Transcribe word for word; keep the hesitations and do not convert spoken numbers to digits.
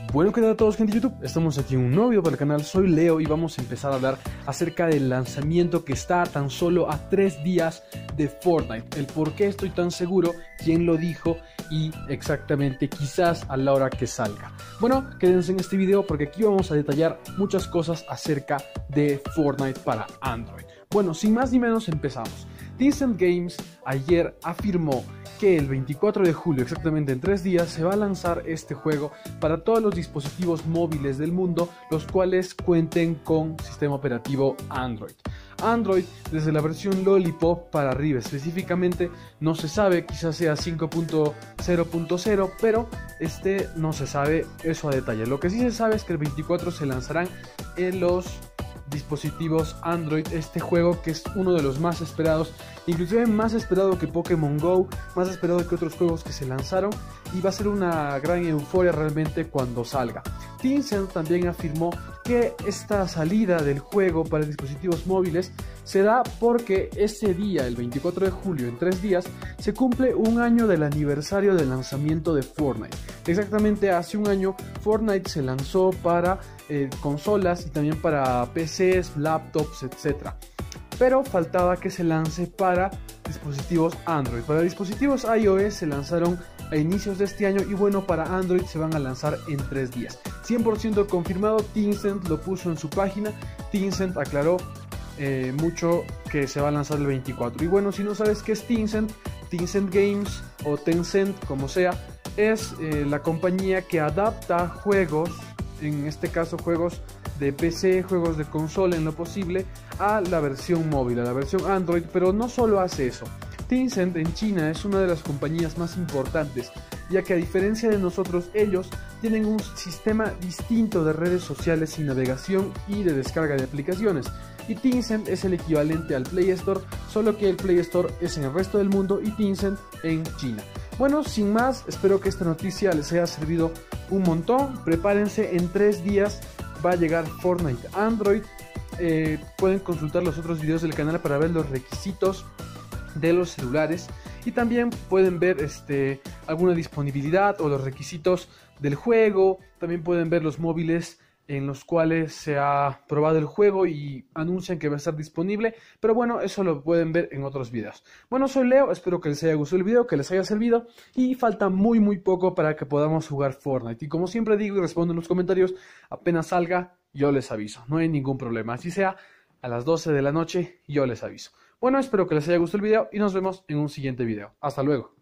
Bueno, ¿qué tal a todos, gente de YouTube? Estamos aquí en un nuevo video para el canal, soy Leo y vamos a empezar a hablar acerca del lanzamiento que está tan solo a tres días de Fortnite. El por qué estoy tan seguro, quién lo dijo y exactamente quizás a la hora que salga. Bueno, quédense en este video porque aquí vamos a detallar muchas cosas acerca de Fortnite para Android. Bueno, sin más ni menos empezamos. Tencent Games ayer afirmó que el veinticuatro de julio, exactamente en tres días, se va a lanzar este juego para todos los dispositivos móviles del mundo, los cuales cuenten con sistema operativo Android. Android, desde la versión Lollipop para arriba específicamente, no se sabe, quizás sea cinco punto cero punto cero, pero este no se sabe eso a detalle. Lo que sí se sabe es que el veinticuatro se lanzarán en los dispositivos Android este juego, que es uno de los más esperados, inclusive más esperado que Pokémon Go, más esperado que otros juegos que se lanzaron, y va a ser una gran euforia realmente cuando salga. Tencent también afirmó que esta salida del juego para dispositivos móviles se da porque ese día, el veinticuatro de julio, en tres días, se cumple un año del aniversario del lanzamiento de Fortnite. Exactamente hace un año Fortnite se lanzó para eh, consolas y también para P Cs, laptops, etcétera. Pero faltaba que se lance para dispositivos Android. Para dispositivos iOS se lanzaron a inicios de este año y bueno, para Android se van a lanzar en tres días. cien por ciento confirmado, Tencent lo puso en su página. Tencent aclaró eh, mucho que se va a lanzar el veinticuatro. Y bueno, si no sabes qué es Tencent, Tencent Games o Tencent, como sea, es eh, la compañía que adapta juegos, en este caso juegos de P C, juegos de consola en lo posible, a la versión móvil, a la versión Android, pero no solo hace eso. Tencent en China es una de las compañías más importantes, ya que a diferencia de nosotros, ellos tienen un sistema distinto de redes sociales y navegación y de descarga de aplicaciones. Y Tencent es el equivalente al Play Store, solo que el Play Store es en el resto del mundo y Tencent en China. Bueno, sin más, espero que esta noticia les haya servido un montón. Prepárense, en tres días va a llegar Fortnite Android. Eh, pueden consultar los otros videos del canal para ver los requisitos de los celulares y también pueden ver este, alguna disponibilidad o los requisitos del juego. También pueden ver los móviles en los cuales se ha probado el juego y anuncian que va a estar disponible, pero bueno, eso lo pueden ver en otros videos. Bueno, soy Leo, espero que les haya gustado el video, que les haya servido, y falta muy muy poco para que podamos jugar Fortnite, y como siempre digo y respondo en los comentarios, apenas salga, yo les aviso, no hay ningún problema, así sea a las doce de la noche, yo les aviso. Bueno, espero que les haya gustado el video y nos vemos en un siguiente video. Hasta luego.